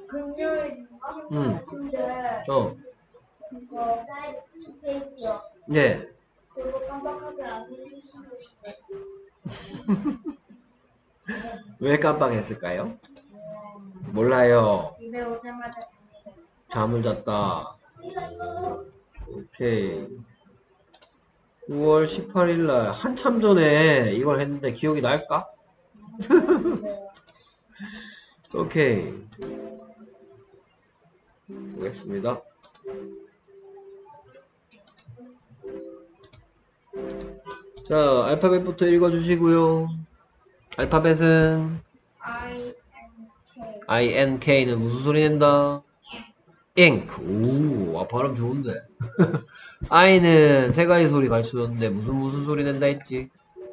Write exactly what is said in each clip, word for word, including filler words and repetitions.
금요일인가? 음. 근데 어. 그거 숙제 있죠? 예. 그거 깜빡하게 안 해주시면 왜 깜빡했을까요? 몰라요. 집에 오자마자 잠을 잤다. 오케이. 구월 십팔일날 한참 전에 이걸 했는데 기억이 날까? 오케이. 보겠습니다. 자, 알파벳부터 읽어주시고요. 알파벳은 I N K 아이엔케이는 무슨 소리 낸다? ink. 오, 아, 발음 좋은데. I는 세 가지 소리 가르쳐줬는데 무슨 무슨 소리 낸다 했지?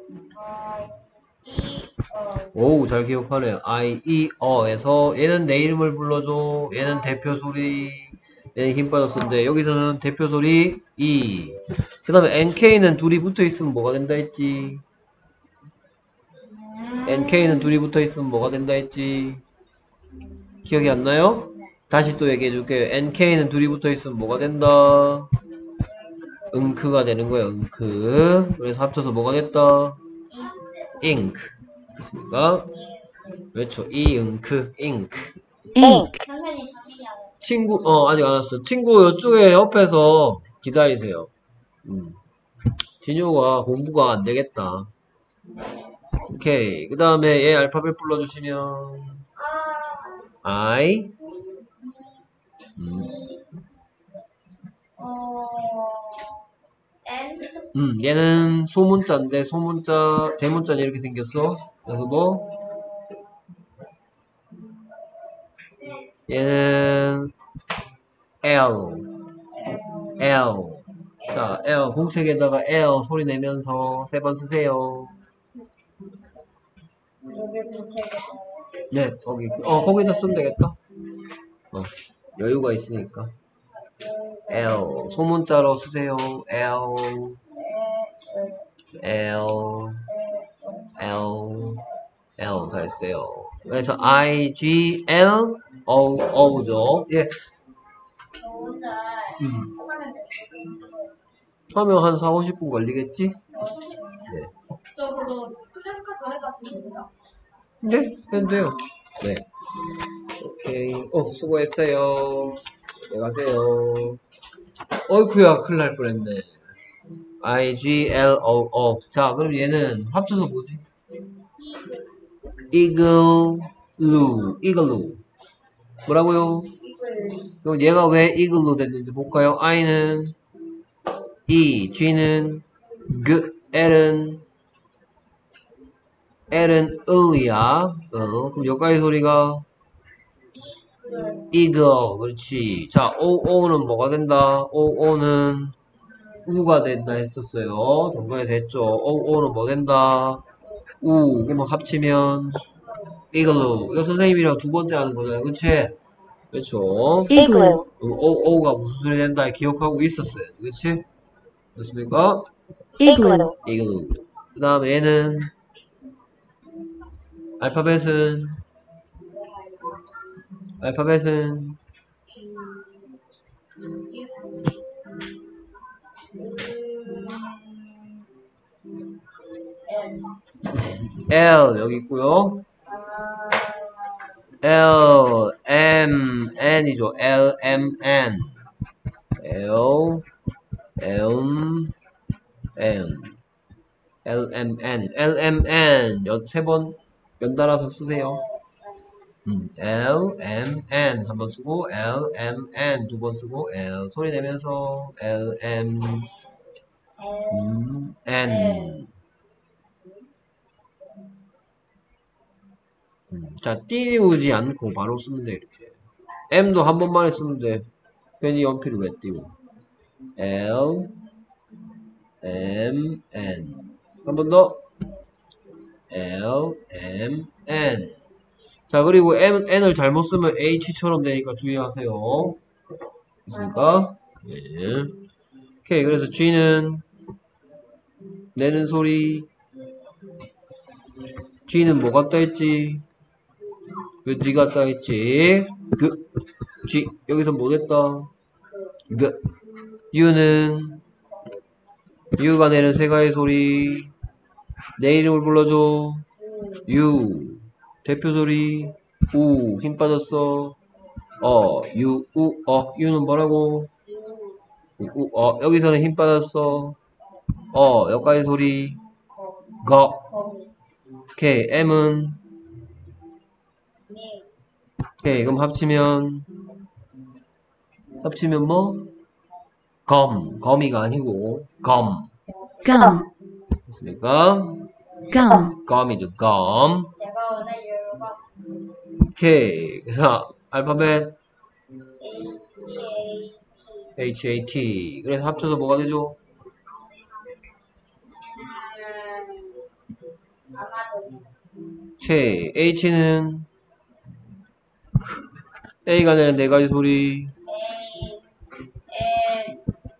오, 잘 기억하네. I, E, 어에서 얘는 내 이름을 불러줘. 얘는 대표 소리. 얘는 힘 빠졌었는데 여기서는 대표 소리 E. 그 다음에 엔케이는 둘이 붙어있으면 뭐가 된다 했지? 엔케이는 둘이 붙어있으면 뭐가 된다 했지? 기억이 안 나요? 다시 또 얘기해줄게요. 엔케이는 둘이 붙어있으면 뭐가 된다? 응크가 되는 거예요. 응크. 그래서 합쳐서 뭐가 됐다? ink. 됐습니까? 그렇죠. 이 응크, ink. 선생님 잠시만요. 친구, 어, 아직 안 왔어. 친구, 이쪽에 옆에서 기다리세요. 음. 진효가 공부가 안 되겠다. 오케이. 그 다음에 얘 알파벳 불러주시면, I, 음. 어, N 음, 얘는 소문자인데, 소문자, 대문자는 이렇게 생겼어. 그래서 뭐, 얘는 L, L. 자, L, 공책에다가 L 소리 내면서 세 번 쓰세요. 여기 공책에 네, 거기, 어, 거기다 쓰면 되겠다. 어, 여유가 있으니까. L, 소문자로 쓰세요. L, L, L, L 다 했어요. 그래서 I, G, L, O, O죠. 예. 오늘 음. 하면 몇 시간? 하면 한 사오십 분 걸리겠지? 네. 저도 클래스카 전에 갔습니다. 네, 해도 돼요. 네. 오케이. 어, 수고했어요. 네, 가세요. 어이쿠야, 큰일 날 뻔했네. I, G, L, O, O. 자, 그럼 얘는 합쳐서 뭐지? 이글루, 이글루. 뭐라고요? 그럼 얘가 왜 이글루 됐는지 볼까요? I는 E, G는 G, L은 L은 을이야. 어, 그럼 여기까지 소리가 eagle. 그렇지. 자, O, O는 뭐가 된다? O, O는 우가 된다 했었어요. 정도에 됐죠. O, O는 뭐 된다? 우. 그러면 합치면 igloo. 이거 선생님이랑 두 번째 하는 거잖아요. 그치? 그렇죠. igloo, O, O가 무슨 소리 된다 기억하고 있었어요. 그치? 됐습니까? igloo, igloo. 그 다음에 얘는 알파벳은 알파벳은 L 여기 있고요. L, M, N이죠. L, M, N. L, M, N. L, M, N. L, M, N. 세 번 연달아서 쓰세요. 음, L, M, N 한 번 쓰고 L, M, N 두 번 쓰고 L 소리 내면서 L, M, 음, N. 음, 자, 띄우지 않고 바로 쓰면 돼, 이렇게. M도 한 번만에 쓰면 돼. 괜히 연필을 왜 띄워? L, M, N. 한 번 더. L, M, N. 자, 그리고 M, N을 잘못 쓰면 H처럼 되니까 주의하세요. 됐습니까? 예. 오케이, 그래서 G는 내는 소리. G는 뭐 같다 했지? 그 G 같다 했지? 그, G. 여기서 뭐 됐다? 그. U는, U가 내는 세가의 소리. 내 이름을 불러줘. U. 대표 소리. 우. 힘 빠졌어. 어. U, 우, 어. U는 뭐라고? 우, 우, 어. 여기서는 힘 빠졌어. 어. 여기까지 소리. 거. 거미. 오케이. M은, 미. 오케이. 그럼 합치면, 합치면 뭐? 검. 거미가 아니고, 검. gum, 됐습니까? gum, 검이죠, 검. 내가 원하는 이유가 오케이. 그래서, 알파벳, H A T. H A T. 그래서 합쳐서 뭐가 되죠? 음, 아마도 오케이. H는, A가 내는 네 가지 소리. A N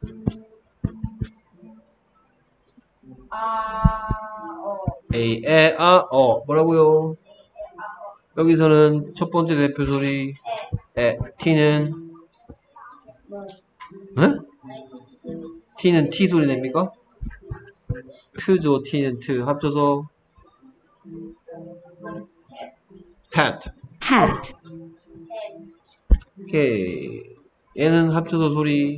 아 어. A, 에, 아, 어. 뭐라고요? 여기서는 첫 번째 대표 소리. 에, T는, 뭐 응? 아니 T T T T는 T 소리 냅니까? 트죠, T는 트. 합쳐서, hat. hat, 오케이. 얘는 합쳐서 소리.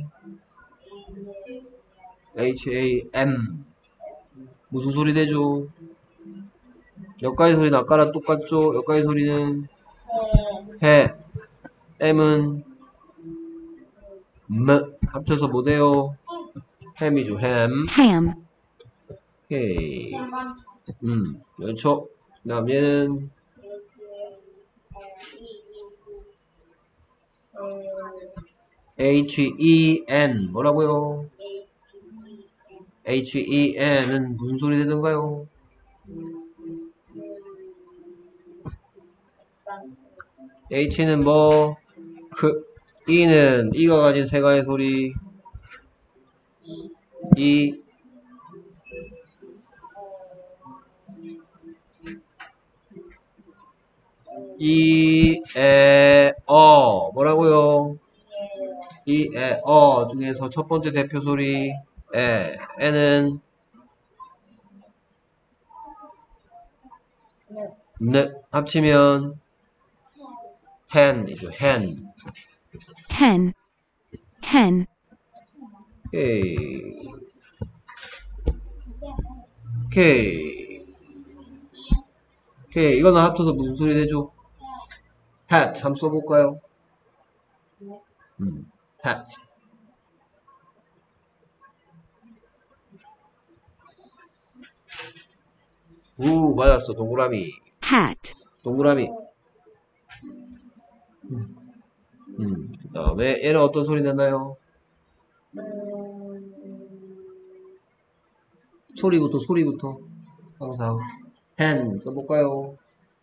H, A, M. 무슨 소리 되죠? 여기까지 소리는 아까랑 똑같죠? 여기까지 소리는 해. M은 M. 합쳐서 뭐 돼요? 햄이죠, 햄. ham, 오케이. 한번 음, 그렇죠. 그 다음 얘는 H, E, N. 뭐라고요? H, E, N은 무슨 소리 되던가요? H는 뭐, 그, E는 E가 가진 세 가지 소리. E, 이, 에, 어. 뭐라고요? 이, 에, 어 중에서 첫 번째 대표 소리. 에, 에는 느. 합치면 hen이죠, hen. hen, hen, 오케이. 오케이. 오케이. 이거는 합쳐서 무슨 소리 되죠? hat. 한번 써볼까요? 음, hat. 우, 맞았어. 동그라미. hat, 동그라미. 음, 그 다음에 얘는 어떤 소리 나나요? 소리부터, 소리부터. 항상. hen 써볼까요?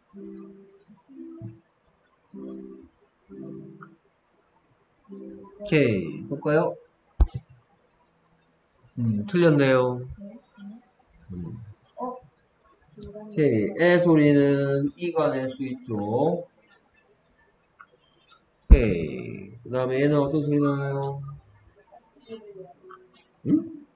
오케이. 볼까요? 음, 틀렸네요. 음. 오케이. 에 소리는 이가 낼 수 있죠. 오케이. 그 다음에 얘는 어떤 소리 나나요? 응?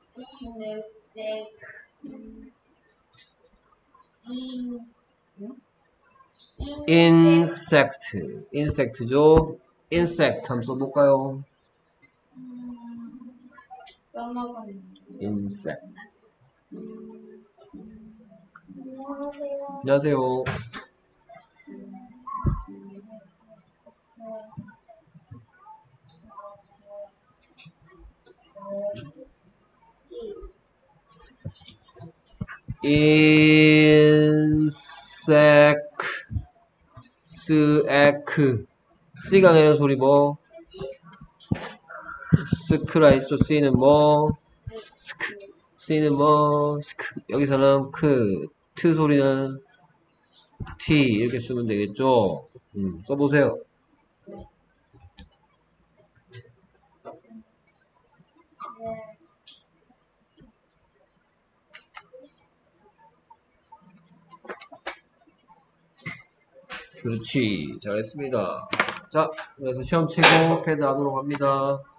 insect. insect죠. insect 한번 써볼까요? insect. 안녕하세요. insect, 스에크. C가 내는 소리 뭐? 스크라 했죠. C는 뭐? 스크. C는 뭐? 스크. 여기서는 크. 트 소리는 T. 이렇게 쓰면 되겠죠. 음, 써보세요. 그렇지. 잘했습니다. 자, 그래서 시험 치고 패드 안으로 갑니다.